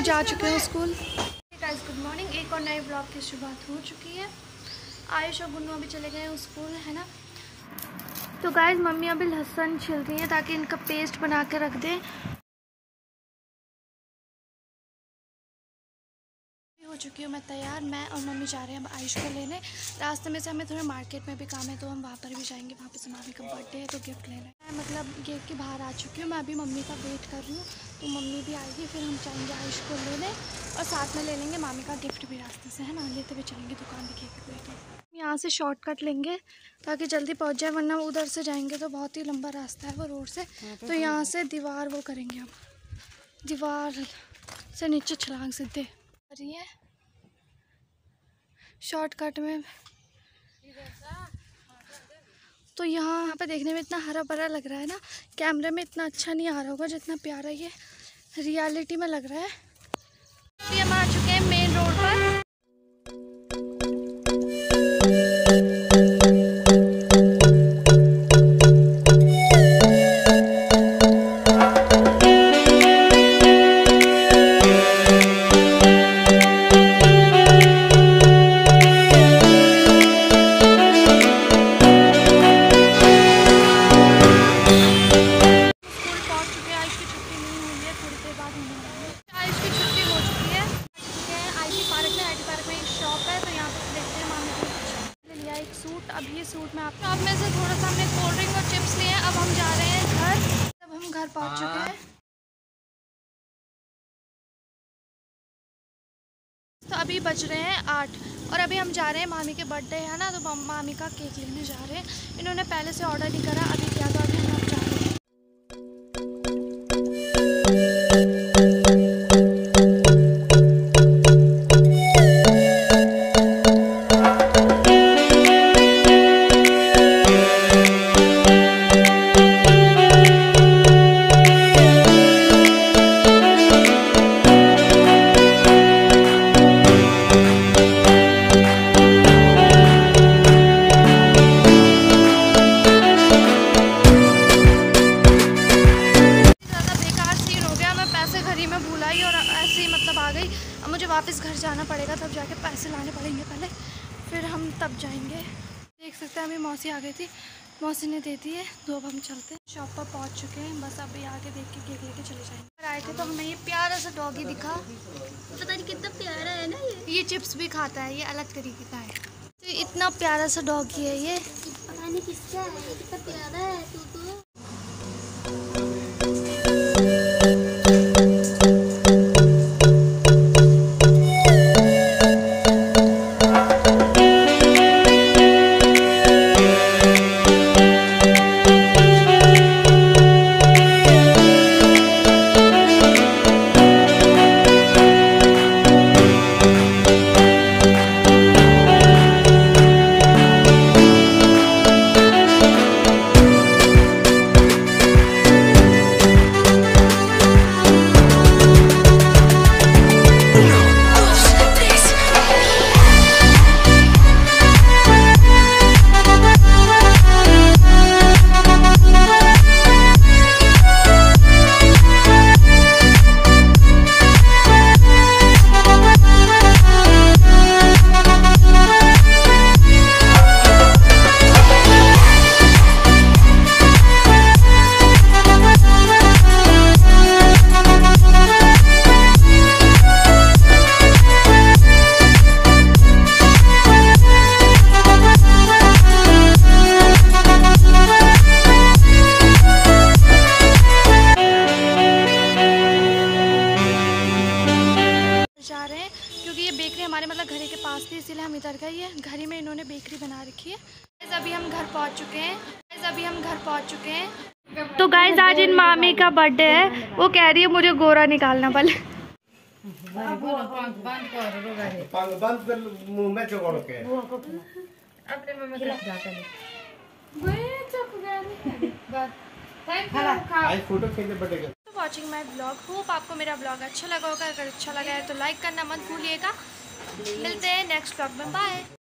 जा चुके हैं स्कूल। Guys good morning. एक और नए ब्लॉग की शुरुआत हो चुकी है। आयुष और गुन्नू अभी चले गए हैं स्कूल, है ना। तो गाइस मम्मी अभी लहसुन छिल रही है ताकि इनका पेस्ट बना के रख दें। हो चुकी हूँ मैं तैयार। मैं और मम्मी जा रहे हैं अब आयुष को लेने। रास्ते में से हमें थोड़ा मार्केट में भी काम है तो हम वहाँ पर भी जाएंगे। वहाँ पे से मामी का बर्थडे है तो गिफ्ट लेना है। मैं मतलब गेट के बाहर आ चुकी हूँ। मैं अभी मम्मी का वेट कर रही हूँ तो मम्मी भी आएगी, फिर हम जाएंगे आयुष को लेने और साथ में ले लेंगे मामी का गिफ्ट भी रास्ते से, है ना। लेते हुए चलेंगे दुकान भी केक लेके। यहाँ से शॉर्टकट लेंगे ताकि जल्दी पहुँच जाए, वरना उधर से जाएंगे तो बहुत ही लंबा रास्ता है वो रोड से। तो यहाँ से दीवार वो करेंगे, अब दीवार से नीचे छलांग सीधे रही है शॉर्टकट में। तो यहाँ पे देखने में इतना हरा भरा लग रहा है ना, कैमरे में इतना अच्छा नहीं आ रहा होगा जितना प्यारा ये रियलिटी में लग रहा है। तो हम आ चुके हैं मेन रोड पर। अब ये सूट में आप में से थोड़ा सा हमने कोल्ड ड्रिंक और चिप्स लिए हैं। अब हम जा रहे हैं घर। अब हम घर पहुंच चुके हैं। तो अभी बज रहे हैं 8 और अभी हम जा रहे हैं मामी के बर्थडे है ना, तो मामी का केक लेने जा रहे हैं। इन्होंने पहले से ऑर्डर नहीं करा, अभी किया तो अभी हम जा रहे हैं। मुझे वापस घर जाना पड़ेगा, तब जाके पैसे लाने पड़ेंगे पहले, फिर हम तब जाएंगे। देख सकते हैं अभी मौसी आ गई थी, मौसी ने दे दी है। तो अब हम चलते हैं, शॉप पर पहुंच चुके हैं। बस अभी आके देख के केक लेके चले जाएंगे। आए थे तो हमें ये प्यारा सा डॉगी दिखा, पता नहीं कितना प्यारा है ना। ये चिप्स भी खाता है, ये अलग तरीके का है। तो इतना प्यारा सा डॉगी है ये, पता नहीं किसका है, कितना प्यारा है। तो हमारे मतलब घर के पास थी, इसीलिए हम इधर गए। ये घर में इन्होंने बेकरी बना रखी है। अभी हम घर पहुंच चुके हैं। तो गाइस आज इन मामी का बर्थडे है। वो कह रही है मुझे गोरा निकालना पहले। Watching my blog. होप आपको मेरा ब्लॉग अच्छा लगा होगा। अगर अच्छा लगा है तो लाइक करना मत भूलिएगा। मिलते हैं नेक्स्ट ब्लॉग में, बाय।